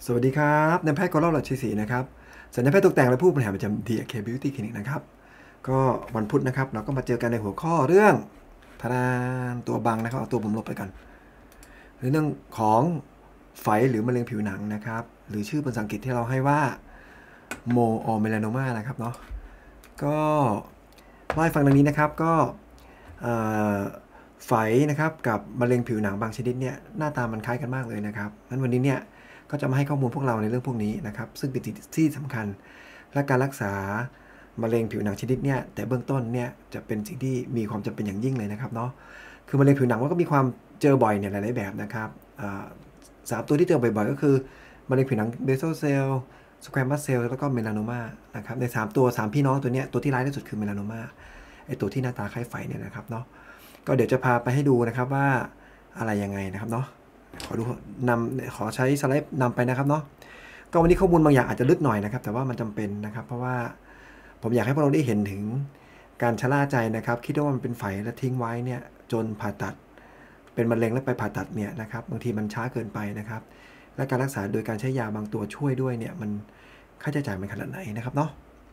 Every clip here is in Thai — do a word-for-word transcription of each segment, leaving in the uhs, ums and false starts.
สวัสดีครับนายแพทย์กรเล่าหลักชัยศรีนะครับศัลยแพทย์ตกแต่งและผู้บริหารประจำ ดี เค Beauty Clinic นะครับก็วันพุธนะครับเราก็มาเจอกันในหัวข้อเรื่องทาานตัวบังนะครับเอาตัวผมลบไปกันเรื่องของไฝหรือมะเร็งผิวหนังนะครับหรือชื่อภาษาอังกฤษที่เราให้ว่าโมออเมลานมานะครับเนาะก็เล่าให้ฟังดังนี้นะครับก็ไฝนะครับกับมะเร็งผิวหนังบางชนิดเนี่ยหน้าตามันคล้ายกันมากเลยนะครับงั้นวันนี้เนี่ยก็จะมาให้ข้อมูลพวกเราในเรื่องพวกนี้นะครับซึ่งเป็นสิ่งที่สำคัญและการรักษามะเร็งผิวหนังชนิดเนี่ยแต่เบื้องต้นเนี่ยจะเป็นสิ่งที่มีความจำเป็นอย่างยิ่งเลยนะครับเนาะคือมะเร็งผิวหนังมันก็มีความเจอบ่อยเนี่ยหลายๆแบบนะครับสามตัวที่เจอบ่อยๆก็คือมะเร็งผิวหนังเบโซเซลล์สแควมัสเซลล์แล้วก็เมลานโนมานะครับในสามตัวสามพี่น้องตัวเนี้ยตัวที่ร้ายที่สุดคือเมลานโนมาไอตัวที่หน้าตาคล้ายไฝเนี่ยนะครับเนาะก็เดี๋ยวจะพาไปให้ดูนะครับว่าอะไรยังไงนะครับเนาะขอดูนำขอใช้สไลด์นำไปนะครับเนาะก็วันนี้ข้อมูลบางอย่างอาจจะลึกหน่อยนะครับแต่ว่ามันจำเป็นนะครับเพราะว่าผมอยากให้พวกเราได้เห็นถึงการชะล่าใจนะครับคิดว่ามันเป็นไฝแล้วทิ้งไว้เนี่ยจนผ่าตัดเป็นมะเร็งแล้วไปผ่าตัดเนี่ยนะครับบางทีมันช้าเกินไปนะครับและการรักษาโดยการใช้ยาบางตัวช่วยด้วยเนี่ยมันค่าใช้จ่ายมันขนาดไหนนะครับเนาะ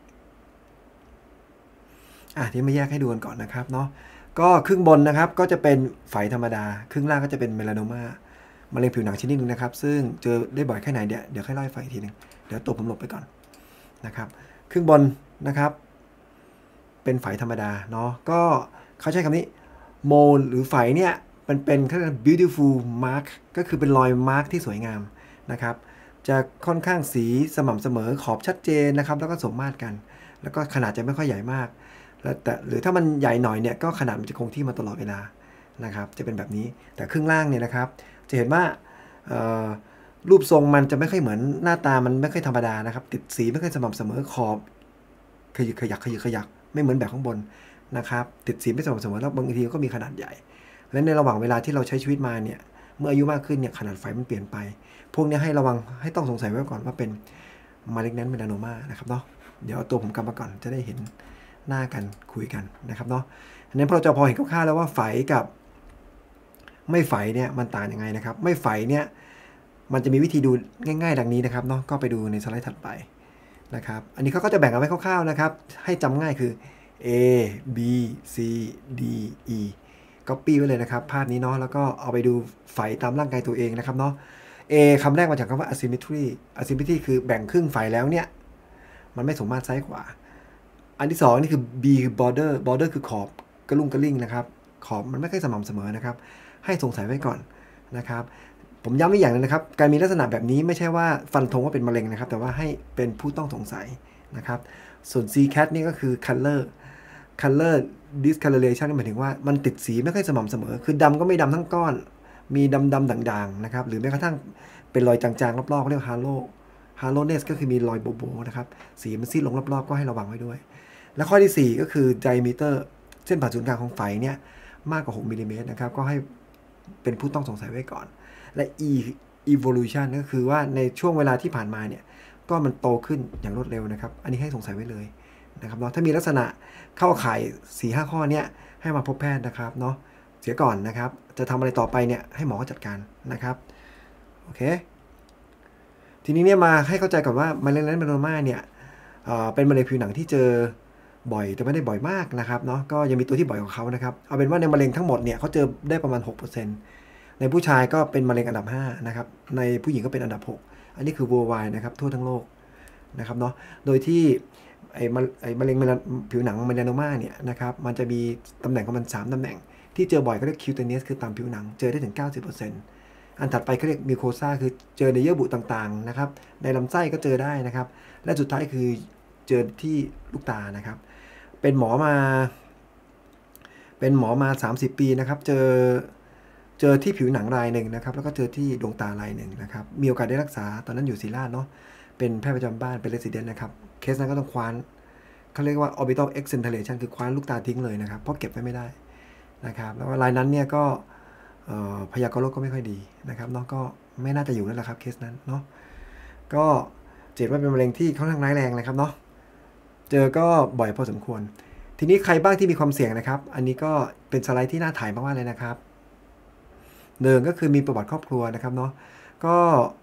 อ่ะที่มาแยกให้ดูกันก่อนนะครับเนาะก็ครึ่งบนนะครับก็จะเป็นไฝธรรมดาครึ่งล่างก็จะเป็นเมลานโนมามะเร็งผิวหนังชนิดนึงนะครับซึ่งเจอได้บ่อยแค่ไหนเดี๋ยวเดี๋ยวค่อยเล่าให้ฟังอีกทีนึงเดี๋ยวตัวผมหลบไปก่อนนะครับครึ่งบนนะครับเป็นไฝธรรมดาเนาะก็เขาใช้คำนี้โมลหรือไฝเนี่ยมันเป็นเขาเรียก beautiful mark ก็คือเป็นรอยมาร์กที่สวยงามนะครับจะค่อนข้างสีสม่ำเสมอขอบชัดเจนนะครับแล้วก็สมมาตรกันแล้วก็ขนาดจะไม่ค่อยใหญ่มากแล้วแต่หรือถ้ามันใหญ่หน่อยเนี่ยก็ขนาดมันจะคงที่มาตลอดเวลานะครับจะเป็นแบบนี้แต่ครึ่งล่างเนี่ยนะครับจะเห็นว่ารูปทรงมันจะไม่ค่อยเหมือนหน้าตามันไม่ค่อยธรรมดานะครับติดสีไม่ค่อยสม่ำเสมอขอบขยึกขยักขยึกขยักไม่เหมือนแบบข้างบนนะครับติดสีไม่สม่ำเสมอแล้วบางทีก็มีขนาดใหญ่และในระหว่างเวลาที่เราใช้ชีวิตมาเนี่ยเมื่ออายุมากขึ้นเนี่ยขนาดไฟมันเปลี่ยนไปพวกนี้ให้ระวังให้ต้องสงสัยไว้ก่อนว่าเป็นมาลิกแนนต์เมลานโนมานะครับเนาะเดี๋ยวเอาตัวผมกลับมาก่อนจะได้เห็นหน้ากันคุยกันนะครับเนาะอันนี้เราจะพอเห็นคร่าวๆแล้วว่าไฝกับไม่ไฝเนี่ยมันต่างยังไงนะครับไม่ไฝเนี่ยมันจะมีวิธีดูง่ายๆดังนี้นะครับเนาะก็ไปดูในสไลด์ถัดไปนะครับอันนี้เขาก็จะแบ่งเอาไว้คร่าวๆนะครับให้จำง่ายคือ A B C D E Copy ไว้เลยนะครับภาพนี้เนาะแล้วก็เอาไปดูไฝตามร่างกายตัวเองนะครับเนาะ A คำแรกมาจากคำว่า asymmetry asymmetry คือแบ่งครึ่งไฝแล้วเนี่ยมันไม่สมมาตรซ้ายขวาอันที่สองนี่คือ B คือ border border คือขอบกระลุ่งกระลิ่งนะครับขอบมันไม่ค่อยสม่ำเสมอนะครับให้สงสัยไว้ก่อนนะครับผมย้ำอีกอย่างนึงนะครับการมีลักษณะแบบนี้ไม่ใช่ว่าฟันธงว่าเป็นมะเร็งนะครับแต่ว่าให้เป็นผู้ต้องสงสัยนะครับส่วน C cat นี่ก็คือ color color discoloration หมายถึงว่ามันติดสีไม่ค่อยสม่ำเสมอคือดำก็ไม่ดำทั้งก้อนมีดำดำด่างๆนะครับหรือแม้กระทั่งเป็นรอยจางๆรอบๆเขาเรียก halo hallowness ก็คือมีรอยโบๆนะครับสีมันซีดลงรอบๆก็ให้ระวังไว้ด้วยและข้อที่สี่ก็คือ diameter เส้นผ่าศูนย์กลางของไฝเนี่ยมากกว่าหกมิลลิเมตรนะครับก็ให้เป็นผู้ต้องสงสัยไว้ก่อนและ e evolution ก็คือว่าในช่วงเวลาที่ผ่านมาเนี่ยก็มันโตขึ้นอย่างรวดเร็วนะครับอันนี้ให้สงสัยไว้เลยนะครับเนาะถ้ามีลักษณะเข้าข่าย สี่ห้า ข้อเนี้ยให้มาพบแพทย์นะครับเนาะเสียก่อนนะครับจะทำอะไรต่อไปเนี่ยให้หมอจัดการนะครับโอเคทีนี้เนี่ยมาให้เข้าใจก่อนว่ามะเร็งเมลานโนมาเนี่ยเป็นมะเร็งผิวหนังที่เจอบ่อยแต่ไม่ได้บ่อยมากนะครับเนาะก็ยังมีตัวที่บ่อยกว่าเขานะครับเอาเป็นว่าในมะเร็งทั้งหมดเนี่ยเขาเจอได้ประมาณ หกเปอร์เซ็นต์ ในผู้ชายก็เป็นมะเร็งอันดับห้านะครับในผู้หญิงก็เป็นอันดับหกอันนี้คือ worldwide นะครับทั่วทั้งโลกนะครับเนาะโดยที่ไอ้ไอ้มะเร็งผิวหนังเมลานโนมาเนี่ยนะครับมันจะมีตำแหน่งของมันสามตำแหน่งที่เจอบ่อยก็เรียกคิวเทเนียสคือตามผิวหนังเจอได้ถึง เก้าสิบเปอร์เซ็นต์ อันถัดไปเขาเรียกมิโคซาคือเจอในเยื่อบุต่างๆนะครับในลำไส้ก็เจอได้นะครับและสุดท้ายคือเจอที่ลูกตานะครับเป็นหมอมาเป็นหมอมาสามสิบปีนะครับเจอเจอที่ผิวหนังรายหนึ่งนะครับแล้วก็เจอที่ดวงตารายหนึ่งนะครับมีโอกาสได้รักษาตอนนั้นอยู่ศิริราชเนาะเป็นแพทย์ประจำบ้านเป็นเรสซิเดนต์นะครับเคสนั้นก็ต้องคว้านเขาเรียกว่า orbital excenteration คือคว้านลูกตาทิ้งเลยนะครับเพราะเก็บไว้ไม่ได้นะครับแล้วรายนั้นเนี่ยก็พยากรณ์โรคก็ไม่ค่อยดีนะครับเนาะก็ไม่น่าจะอยู่แล้วละครับเคสนั้นเนาะก็เจ็บว่าเป็นมะเร็งที่ค่อนข้างร้ายแรงนะครับเนาะเจอก็บ่อยพอสมควรทีนี้ใครบ้างที่มีความเสี่ยงนะครับอันนี้ก็เป็นสไลด์ที่น่าถ่ายมากๆเลยนะครับหนึ่งก็คือมีประวัติครอบครัวนะครับเนาะก็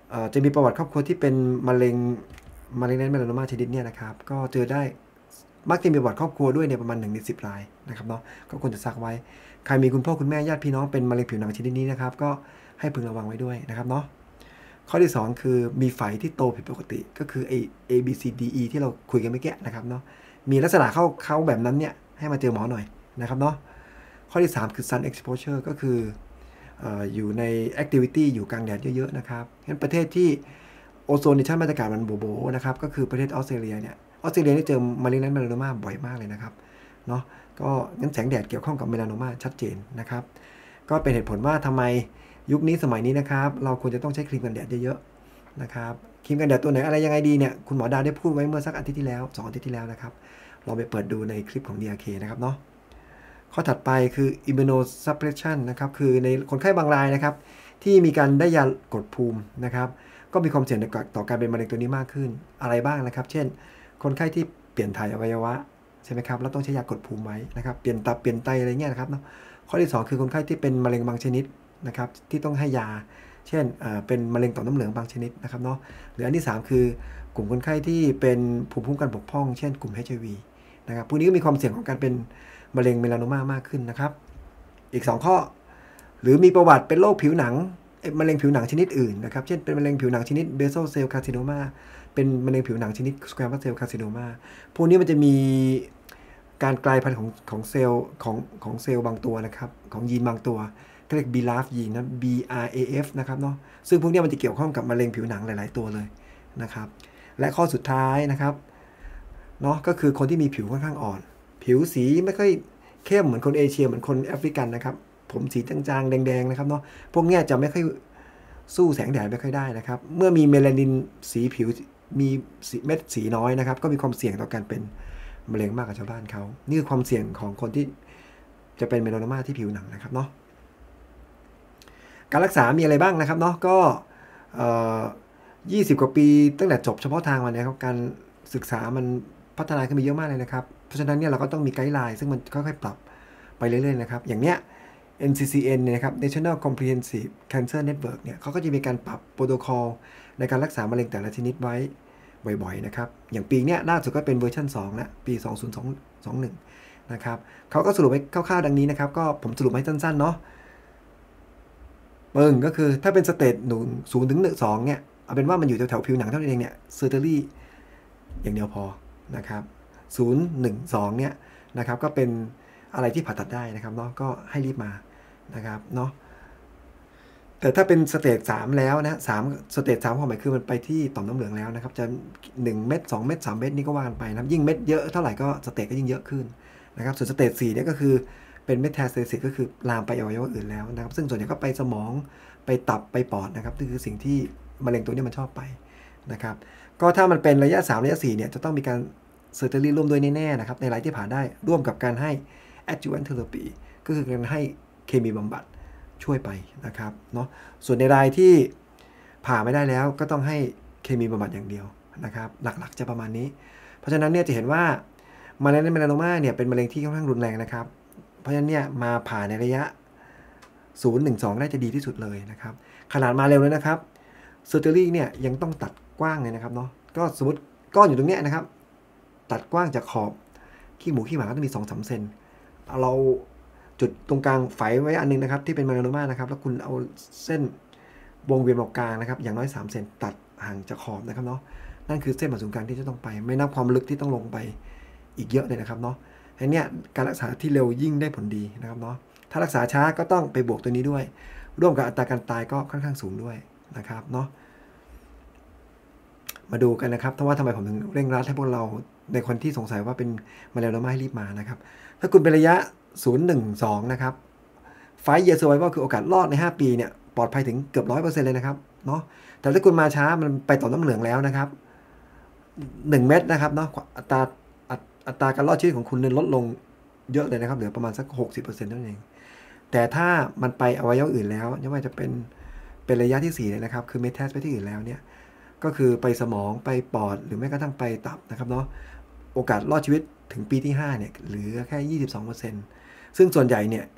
จะมีประวัติครอบครัวที่เป็นมะเร็งมะเร็งเมลานมาชนิดนี้นะครับก็เจอได้มักจะมีประวัติครอบครัวด้วยในประมาณหนึ่งในสิบรายนะครับเนาะก็ควรจะซักไว้ใครมีคุณพ่อคุณแม่ญาติพี่น้องเป็นมะเร็งผิวหนังชนิดนี้นะครับก็ให้พึงระวังไว้ด้วยนะครับเนาะข้อที่สองคือมีไฝที่โตผิดปกติก็คือไอ A B C D E ที่เราคุยกันเมื่อกี้นะครับเนาะมีลักษณะเข้าเข้าแบบนั้นเนี่ยให้มาเจอหมอหน่อยนะครับเนาะข้อที่สามคือ sun exposure ก็คืออยู่ใน activity อยู่กลางแดดเยอะๆนะครับงั้นประเทศที่โอโซนในชั้นบรรยากาศมันโบโบนะครับก็คือประเทศออสเตรเลียเนี่ยออสเตรเลียนี่เจอมะเร็งเมลานมาบ่อยมากเลยนะครับเนาะก็งั้นแสงแดดเกี่ยวข้องกับเมลานมาชัดเจนนะครับก็เป็นเหตุผลว่าทำไมยุคนี้สมัยนี้นะครับเราควรจะต้องใช้ครีมกันแดดเยอะๆนะครับครีมกันแดดตัวไหนอะไรยังไงดีเนี่ยคุณหมอดาได้พูดไว้เมื่อสักอาทิตย์ที่แล้วสองอาทิตย์ที่แล้วนะครับลองไปเปิดดูในคลิปของ ดี อาร์ เค นะครับเนาะข้อถัดไปคือ immunosuppression นะครับคือในคนไข้บางรายนะครับที่มีการได้ยากดภูมินะครับก็มีความเสี่ยงต่อการเป็นมะเร็งตัวนี้มากขึ้นอะไรบ้างนะครับเช่นคนไข้ที่เปลี่ยนถ่ายอวัยวะใช่ไหมครับแล้วต้องใช้ยากดภูมิไว้นะครับเปลี่ยนตับเปลี่ยนไตอะไรเงี้ยนะครับเนาะข้อที่สองคือคนไข้ที่เป็นมะเร็งบางชนิดนะครับที่ต้องให้ยาเช่นเป็นมะเร็งต่อมน้ำเหลืองบางชนิดนะครับเนาะหรืออันที่สามคือกลุ่มคนไข้ที่เป็นภูมิคุ้มกันบกพร่องเช่นกลุ่ม เอช ไอ วี นะครับพวกนี้ก็มีความเสี่ยงของการเป็นมะเร็งเมลานมามากขึ้นนะครับอีกสองข้อหรือมีประวัติเป็นโรคผิวหนังมะเร็งผิวหนังชนิดอื่นนะครับเช่นเป็นมะเร็งผิวหนังชนิดเบโซเซลคาซิโนมาเป็นมะเร็งผิวหนังชนิดสแควร์มัสเซลคาซิโนมาพวกนี้มันจะมีการกลายพันธุ์ของของเซลล์ของของเซลล์บางตัวนะครับของยีนบางตัวเรียก บี เอ เอฟ ยีนนะ บี อาร์ เอ เอฟ นะครับเนาะซึ่งพวกนี้มันจะเกี่ยวข้องกับมะเร็งผิวหนังหลายๆตัวเลยนะครับและข้อสุดท้ายนะครับเนาะก็คือคนที่มีผิวค่อนข้างอ่อนผิวสีไม่ค่อยเข้มเหมือนคนเอเชียเหมือนคนแอฟริกันนะครับผมสีจางๆแดงๆนะครับเนาะพวกนี้จะไม่ค่อยสู้แสงแดดไม่ค่อยได้นะครับเมื่อมีเมลานินสีผิวมีเม็ดสีน้อยนะครับก็มีความเสี่ยงต่อการเป็นมะเร็งมากกว่าชาวบ้านเขานี่คือความเสี่ยงของคนที่จะเป็นเมลานมาที่ผิวหนังนะครับเนาะการรักษามีอะไรบ้างนะครับเนาะก็ยี่สิบกว่าปีตั้งแต่จบเฉพาะทางมาเนี่ยครับการศึกษามันพัฒนาขึ้นไปเยอะมากเลยนะครับเพราะฉะนั้นเนี่ยเราก็ต้องมีไกด์ไลน์ซึ่งมันค่อยๆปรับไปเรื่อยๆนะครับอย่างเนี้ย เอ็น ซี ซี เอ็น เนี่ยนะครับ National Comprehensive Cancer Network เนี่ยเขาก็จะมีการปรับโปรโตคอลในการรักษามะเร็งแต่ละชนิดไว้บ่อยๆนะครับอย่างปีนี้ล่าสุดก็เป็นเวอร์ชันสองนะปีสองพันยี่สิบเอ็ดนะครับเขาก็สรุปไว้คร่าวๆดังนี้นะครับก็ผมสรุปให้สั้นๆเนาะเปิงก็คือถ้าเป็นสเตจหนึ่งศูนย์ถึงหนึ่งสองเนี่ยเอาเป็นว่ามันอยู่แถวๆผิวหนังเท่านั้นเองเนี่ยเซอร์เจอรี่อย่างเดียวพอนะครับศูนย์ หนึ่ง สองเนี่ยนะครับก็เป็นอะไรที่ผ่าตัดได้นะครับเนาะก็ให้รีบมานะครับเนาะแต่ถ้าเป็นสเตจสามแล้วนะสามสเตจสามความหมายคือมันไปที่ต่อมน้ำเหลืองแล้วนะครับจะหนึ่งเม็ดสองเม็ดสามเม็ดนี่ก็ว่ากันไปนะยิ่งเม็ดเยอะเท่าไหร่ก็สเตจก็ยิ่งเยอะขึ้นนะครับส่วนสเตจสี่เนี่ยก็คือเป็นเมตาสเตซิสก็คือลามไปอวัยวะอื่นแล้วนะครับซึ่งส่วนใหญ่ก็ไปสมองไปตับไปปอดนะครับนี่คือสิ่งที่มะเร็งตัวนี้มันชอบไปนะครับก็ถ้ามันเป็นระยะสามระยะสี่เนี่ยจะต้องมีการเซอร์เจอรี่ร่วมด้วยแน่ๆนะครับในรายที่ผ่าได้ร่วมกับการให้ adjuvant therapy ก็คือการให้เคมีบำบัดช่วยไปนะครับเนาะส่วนในรายที่ผ่าไม่ได้แล้วก็ต้องให้เคมีบำบัดอย่างเดียวนะครับหลักๆจะประมาณนี้เพราะฉะนั้นเนี่ยจะเห็นว่ามะเร็งเมลานมาเนี่ยเป็นมะเร็งที่ค่อนข้างรุนแรงนะครับเพราะฉะนั้นเนี่ยมาผ่าในระยะศูนย์ หนึ่ง สองได้จะดีที่สุดเลยนะครับขนาดมาเร็วเลยนะครับเซอร์เจอรี่เนี่ยยังต้องตัดกว้างเลยนะครับเนาะก็สมมติก้อนอยู่ตรงเนี้ยนะครับตัดกว้างจากขอบขี้หมูขี้หมาก็จะมี สองถึงสาม เซนเราจุดตรงกลางไฝไว้อันนึงนะครับที่เป็นเมลานมานะครับแล้วคุณเอาเส้นวงเวียนตรงกลางนะครับอย่างน้อยสามเซนตัดห่างจากขอบนะครับเนาะนั่นคือเส้นผ่าศูนย์กลางที่จะต้องไปไม่นับความลึกที่ต้องลงไปอีกเยอะเลยนะครับเนาะอันนี้การรักษาที่เร็วยิ่งได้ผลดีนะครับเนาะถ้ารักษาช้าก็ต้องไปบวกตัวนี้ด้วยร่วมกับอัตราการตายก็ค่อนข้างสูงด้วยนะครับเนาะมาดูกันนะครับถ้าว่าทำไมผมถึงเร่งรัดให้พวกเราในคนที่สงสัยว่าเป็นมะเร็งแล้วไม่ให้รีบมานะครับถ้าคุณเป็นระยะศูนย์ หนึ่ง สองนะครับไฟเยอร์เซอร์ไวก็คือโอกาสรอดในห้าปีเนี่ยปลอดภัยถึงเกือบ ร้อยเปอร์เซ็นต์ เลยนะครับเนาะแต่ถ้าคุณมาช้ามันไปต่อน้ำเหลืองแล้วนะครับหนึ่งเม็ดนะครับเนาะอัตราอัตราการรอดชีวิตของคุณเนี่ยลดลงเยอะเลยนะครับเหลือประมาณสัก หกสิบเปอร์เซ็นต์ เท่านั้นเองแต่ถ้ามันไปอวัยวะอื่นแล้วไม่ว่าจะเป็นเป็นระยะที่สี่เลยนะครับคือเมตาสไปที่อื่นแล้วเนี่ยก็คือไปสมองไปปอดหรือแม้กระทั่งไปตับนะครับเนาะโอกาสรอดชีวิตถึงปีที่ห้าเนี่ยเหลือแค่ ยี่สิบสองเปอร์เซ็นต์ ซึ่งส่วนใหญ่เนี่ย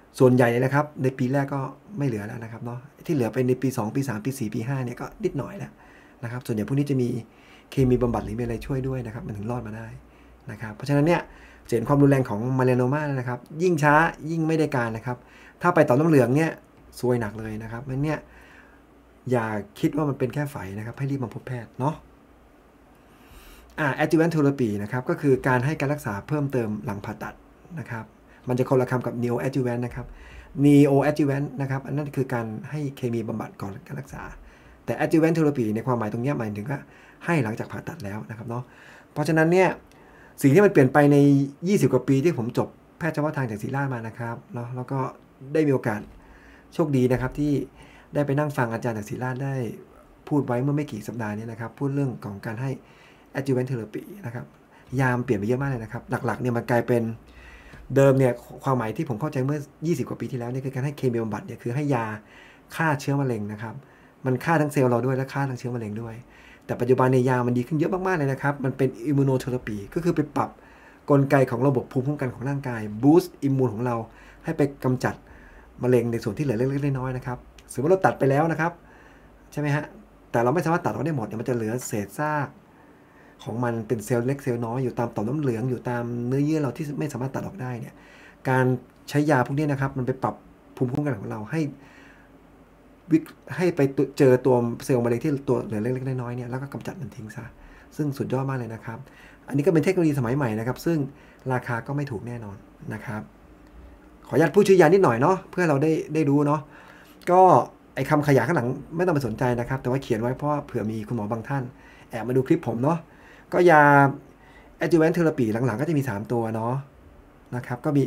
ส่วนใหญ่เลยนะครับในปีแรกก็ไม่เหลือแล้วนะครับเนาะที่เหลือเป็นในปีสองปีสามปีสี่ปีห้าเนี่ยก็นิดหน่อยแล้วนะครับส่วนใหญ่พวกนี้จะมีเคมีบำบัดหรือมีอะไรช่วยด้วยนะครับมันถึงรอดมาได้นะครับเพราะฉะนั้นเนี่ยเห็นความรุนแรงของมาเลโนมานะครับยิ่งช้ายิ่งไม่ได้การนะครับถ้าไปต่อมน้ำเหลืองเนี่ยซวยหนักเลยนะครับมันเนี่ยอย่าคิดว่ามันเป็นแค่ไฝนะครับให้รีบมาพบแพทย์เนาะอ่า adjuvant therapy นะครับก็คือการให้การรักษาเพิ่มเติมหลังผ่าตัดนะครับมันจะคนละคำกับ neo adjuvant นะครับ neo adjuvant นะครับอันนั้นคือการให้เคมีบำบัดก่อนการรักษาแต่ adjuvant therapy ในความหมายตรงนี้หมายถึงว่าให้หลังจากผ่าตัดแล้วนะครับเนาะเพราะฉะนั้นเนี่ยสิ่งที่มันเปลี่ยนไปในยี่สิบกว่าปีที่ผมจบแพทย์เฉพาะทางจากศิริราชมานะครับเนาะแล้วก็ได้มีโอกาสโชคดีนะครับที่ได้ไปนั่งฟังอาจารย์จากศิริราชได้พูดไว้เมื่อไม่กี่สัปดาห์นี้นะครับพูดเรื่องของการให้ adjuvant therapy นะครับยามเปลี่ยนไปเยอะมากเลยนะครับหลักๆเนี่ยมันกลายเป็นเดิมเนี่ยความหมายที่ผมเข้าใจเมื่อยี่สิบกว่าปีที่แล้วเนี่ยคือการให้เคมีบำบัดเนี่ยคือให้ยาฆ่าเชื้อมะเร็งนะครับมันฆ่าทั้งเซลล์เราด้วยและฆ่าทั้งเชื้อมะเร็งด้วยแต่ปัจจุบันในยามันดีขึ้นเยอะมากๆเลยนะครับมันเป็นอิมมูโนเทอราปีก็คือไปปรับกลไกของระบบภูมิคุ้มกันของร่างกายบูสต์อิมมูนของเราให้ไปกำจัดมะเร็งในส่วนที่เหลือเล็กๆน้อยๆนะครับสมมติเราตัดไปแล้วนะครับใช่ไหมฮะแต่เราไม่สามารถตัดออกได้หมดเนี่ยมันจะเหลือเศษซากของมันเป็นเซลล์เล็กเซลล์น้อยอยู่ตามต่อมน้ำเหลืองอยู่ตามเนื้อเยื่อเราที่ไม่สามารถตัดออกได้เนี่ยการใช้ยาพวกนี้นะครับมันไปปรับภูมิคุ้มกันของเราให้ให้ไปเจอตัวเซลล์มะเร็งที่ตัวเหลือเล็กๆน้อยๆเนี่ยแล้วก็กำจัดมันทิ้งซะซึ่งสุดยอดมากเลยนะครับอันนี้ก็เป็นเทคโนโลยีสมัยใหม่นะครับซึ่งราคาก็ไม่ถูกแน่นอนนะครับขออนุญาตพูดชื่อยานิดหน่อยเนาะเพื่อเราได้ได้รู้เนาะก็ไอ้คำขยายข้างหลังไม่ต้องไปสนใจนะครับแต่ว่าเขียนไว้เพราะเผื่อมีคุณหมอบางท่านแอบมาดูคลิปผมเนาะก็ยา adjuvant therapy หลังๆก็จะมีสามตัวเนาะนะครับก็มี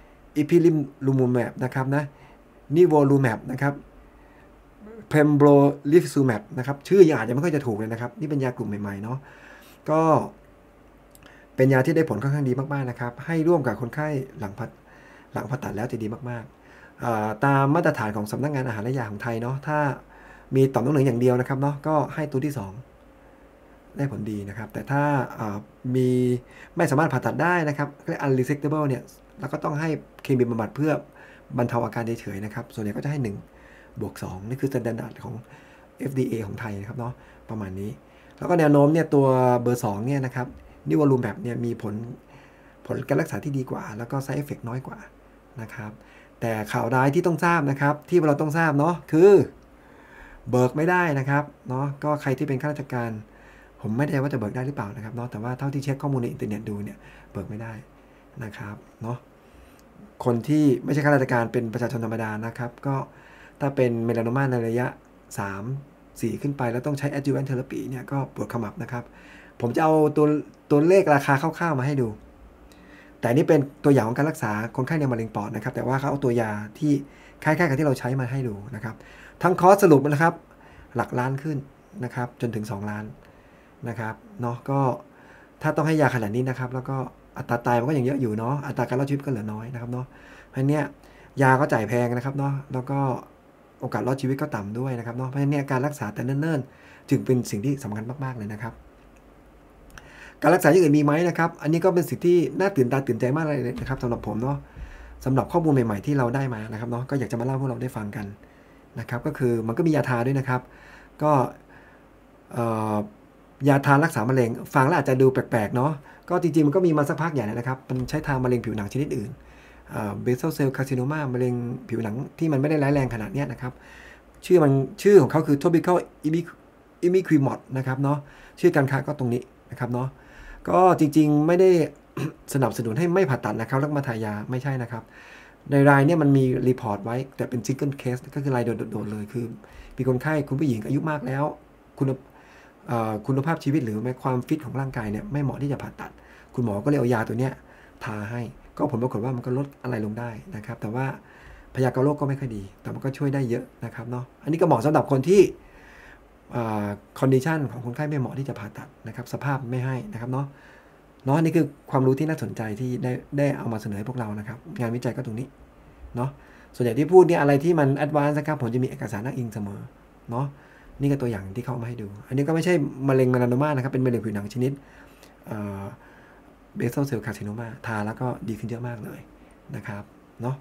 ipilimumab นะครับนะ nivolumab นะครับ pembrolizumab นะครับชื่อยังอาจจะไม่ค่อยจะถูกเลยนะครับนี่เป็นยากลุ่มใหม่ๆเนาะก็เป็นยาที่ได้ผลค่อนข้างดีมากๆนะครับให้ร่วมกับคนไข้หลังผ่าหลังผ่าตัดแล้วจะดีมากๆตามมาตรฐานของสำนักงานอาหารและยาของไทยเนาะถ้ามีต่อมน้ำเหลืองอย่างเดียวนะครับเนาะก็ให้ตัวที่สองได้ผลดีนะครับแต่ถ้ามีไม่สามารถผ่าตัดได้นะครับเรียก unresectable เนี่ยเราก็ต้องให้เคมีบำบัดเพื่อบรรเทาอาการเฉยๆนะครับส่วนใหญ่ก็จะให้หนึ่งบวกสองนี่คือมาตรฐานของ เอฟ ดี เอ ของไทยนะครับเนาะประมาณนี้แล้วก็แนวโน้มเนี่ยตัวเบอร์สองเนี่ยนะครับนิวอลูมแบบเนี่ยมีผลผลการรักษาที่ดีกว่าแล้วก็ side effect น้อยกว่านะครับแต่ข่าวร้ายที่ต้องทราบนะครับที่เราต้องทราบเนาะคือเบิกไม่ได้นะครับเนาะก็ใครที่เป็นข้าราชการผมไม่แน่ว่าจะเบิกได้หรือเปล่านะครับเนาะแต่ว่าเท่าที่เช็คข้อมูลในอินเทอร์เน็ตดูเนี่ยเบิกไม่ได้นะครับเนาะคนที่ไม่ใช่ข้าราชการเป็นประชาชนธรรมดานะครับก็ถ้าเป็นเมลานอมาในระยะสาม สี่ขึ้นไปแล้วต้องใช้ adjuvant therapy เนี่ยก็ปวดขมับนะครับผมจะเอาตัวตัวเลขราคาคร่าวๆมาให้ดูแต่นี่เป็นตัวอย่างของการรักษาคนไข้ในมะเร็งปอดนะครับแต่ว่าเขาเอาตัวยาที่คล้ายๆกับที่เราใช้มาให้ดูนะครับทั้งคอร์สสรุปนะครับหลักล้านขึ้นนะครับจนถึงสองล้านนะครับเนาะก็ถ้าต้องให้ยาขนาดนี้นะครับแล้วก็อัตราตายมันก็ยังเยอะอยู่เนาะอัตราการรอดชีวิตก็เหลือน้อยนะครับเนาะเพราะนี้ยาก็จ่ายแพงนะครับเนาะแล้วก็โอกาสรอดชีวิตก็ต่ำด้วยนะครับเนาะเพราะฉะนั้นการรักษาแต่เนิ่นๆจึงเป็นสิ่งที่สำคัญมากๆเลยนะครับการรักษาอย่างอื่นมีไหมนะครับอันนี้ก็เป็นสิ่งที่น่าตื่นตาตื่นใจมากเลยนะครับสำหรับผมเนาะสำหรับข้อมูลใหม่ๆที่เราได้มานะครับเนาะก็อยากจะมาเล่าพวกเราได้ฟังกันนะครับก็คือมันก็มียาทาด้วยนะครับก็ยาทารักษามะเร็งฟังแล้วอาจจะดูแปลกๆเนาะก็จริงๆมันก็มีมาสักพักใหญ่แล้วนะครับมันใช้ทามะเร็งผิวหนังชนิดอื่นเบสเซลคาซิโนมามะเร็งผิวหนังที่มันไม่ได้ร้ายแรงขนาดนี้นะครับชื่อมันชื่อของเขาคือ topical imiquimod นะครับเนาะชื่อการค้าก็ตรงนี้นะครับเนาะก็จริงๆไม่ได้สนับสนุนให้ไม่ผ่าตัดนะครับแล้วมาทายาไม่ใช่นะครับในรายเนี่ยมันมีรีพอร์ตไว้แต่เป็นซิงเกิลเคสก็คือรายโดดๆเลยคือมีคนไข้คุณผู้หญิงอายุมากแล้วคุณคุณภาพชีวิตหรือความฟิตของร่างกายเนี่ยไม่เหมาะที่จะผ่าตัดคุณหมอก็เลยเอายาตัวเนี้ยทาให้ก็ผลปรากฏว่ามันก็ลดอะไรลงได้นะครับแต่ว่าพยากรณ์โรคก็ไม่ค่อยดีแต่มันก็ช่วยได้เยอะนะครับเนาะอันนี้ก็เหมาะสำหรับคนที่คอนดิชันของคนไข้ไม่เหมาะที่จะผ่าตัดนะครับสภาพไม่ให้นะครับเนาะเนาะนี่คือความรู้ที่น่าสนใจที่ได้ได้เอามาเสนอให้พวกเรานะครับงานวิจัยก็ตรงนี้เนาะส่วนใหญ่ที่พูดเนี่ยอะไรที่มันแอดวานซ์นะครับผมจะมีเอกสารอ้างอิงเสมอเนาะนี่ก็ตัวอย่างที่เขามาให้ดูอันนี้ก็ไม่ใช่มะเร็งเมลานอมานะครับเป็นมะเร็งผิวหนังชนิดเบสเซลเซลคาร์ซิโนมาทาแล้วก็ดีขึ้นเยอะมากเลยนะครับเนาะ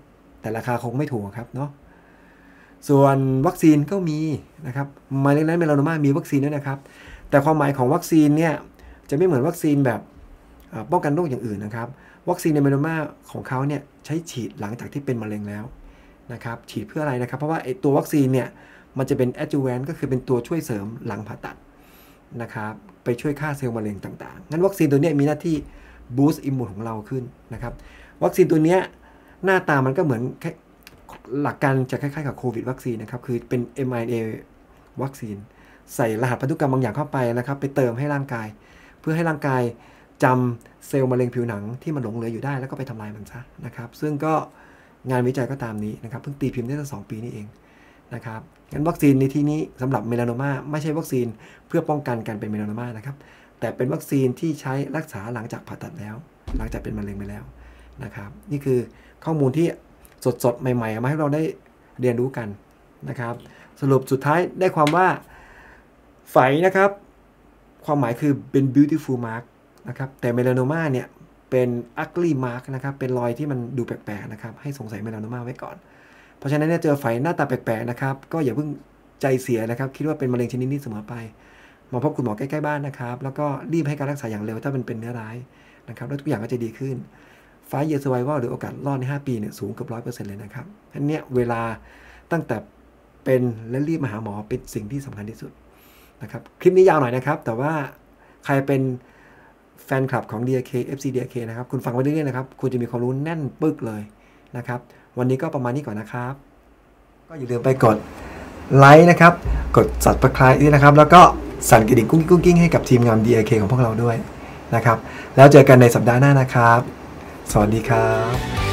แต่ราคาคงไม่ถูกครับเนาะส่วนวัคซีนก็มีนะครับมะเร็งนั้นเมลานโนมามีวัคซีนด้วยนะครับแต่ความหมายของวัคซีนเนี่ยจะไม่เหมือนวัคซีนแบบป้องกันโรคอย่างอื่นนะครับวัคซีนในเมลานโนมาของเขาเนี่ยใช้ฉีดหลังจากที่เป็นมะเร็งแล้วนะครับฉีดเพื่ออะไรนะครับเพราะว่าไอ้ตัววัคซีนเนี่ยมันจะเป็น adjuvant ก็คือเป็นตัวช่วยเสริมหลังผ่าตัดนะครับไปช่วยฆ่าเซลล์มะเร็งต่างๆงั้นวัคซีนตัวนี้มีหน้าที่ boost อิมมูนของเราขึ้นนะครับวัคซีนตัวนี้หน้าตามันก็เหมือนหลักการจะคล้ายๆกับโควิดวัคซีนนะครับคือเป็น เอ็ม อาร์ เอ็น เอ วัคซีนใส่รหัสพันธุกรรมบางอย่างเข้าไปนะครับไปเติมให้ร่างกายเพื่อให้ร่างกายจำเซลล์มะเร็งผิวหนังที่มันหลงเหลืออยู่ได้แล้วก็ไปทำลายมันซะนะครับซึ่งก็งานวิจัยก็ตามนี้นะครับเพิ่งตีพิมพ์ได้ตั้งสองปีนี่เองนะครับงั้นวัคซีนในที่นี้สำหรับเมลานโนมาไม่ใช่วัคซีนเพื่อป้องกันการเป็นเมลานโนมานะครับแต่เป็นวัคซีนที่ใช้รักษาหลังจากผ่าตัดแล้วหลังจากเป็นมะเร็งไปแล้วนะครับนี่คือข้อมูลที่สดๆใหม่ๆมาให้เราได้เรียนรู้กันนะครับสรุปสุดท้ายได้ความว่าไฝนะครับความหมายคือเป็น beautiful mark นะครับแต่เมลานโนมาเนี่ยเป็น ugly mark นะครับเป็นรอยที่มันดูแปลกๆนะครับให้สงสัยเมลานโนมาไว้ก่อนเพราะฉะนั้นเนี่ยเจอไฝหน้าตาแปลกๆนะครับก็อย่าเพิ่งใจเสียนะครับคิดว่าเป็นมะเร็งชนิดนี้เสมอไปมาพบคุณหมอใกล้ๆบ้านนะครับแล้วก็รีบให้การรักษาอย่างเร็วถ้ามันเป็นเนื้อร้ายนะครับแล้วทุกอย่างก็จะดีขึ้นไฟเยอร์สไววัลหรือโอกาสรอดในห้าปีเนี่ยสูงเกือบร้อยเปอร์เซ็นต์เลยนะครับอันเนี้ยเวลาตั้งแต่เป็นและรีบมาหาหมอเป็นสิ่งที่สำคัญที่สุดนะครับคลิปนี้ยาวหน่อยนะครับแต่ว่าใครเป็นแฟนคลับของ ดี อาร์ เค เอฟ ซี ดี อาร์ เค นะครับคุณฟังไปเรื่อยๆนะครับคุณจะมีความรู้แน่นปึกเลยนะครับวันนี้ก็ประมาณนี้ก่อนนะครับก็อย่าลืมไปกดไลค์นะครับกด Subscribe ด้วยนะครับแล้วก็สั่นกระดิ่งกุ้งกุ้งกิ้งให้กับทีมงาน ดี อาร์ เค ของพวกเราด้วยนะครับแล้วเจอกันในสัปดาห์หน้านะครับสวัสดีครับ